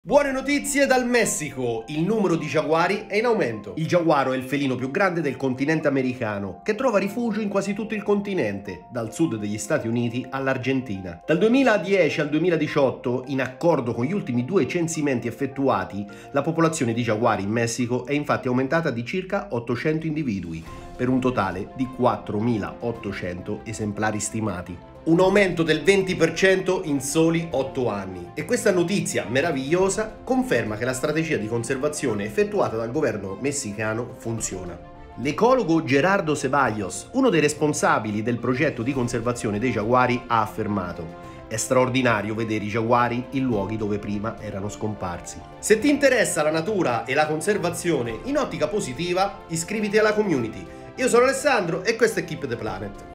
Buone notizie dal Messico, il numero di giaguari è in aumento. Il giaguaro è il felino più grande del continente americano, che trova rifugio in quasi tutto il continente, dal sud degli Stati Uniti all'Argentina. Dal 2010 al 2018, in accordo con gli ultimi due censimenti effettuati, la popolazione di giaguari in Messico è infatti aumentata di circa 800 individui, per un totale di 4.800 esemplari stimati. Un aumento del 20% in soli 8 anni. E questa notizia meravigliosa conferma che la strategia di conservazione effettuata dal governo messicano funziona. L'ecologo Gerardo Ceballos, uno dei responsabili del progetto di conservazione dei giaguari, ha affermato: è straordinario vedere i giaguari in luoghi dove prima erano scomparsi. Se ti interessa la natura e la conservazione in ottica positiva, iscriviti alla community. Io sono Alessandro e questo è Keep the Planet.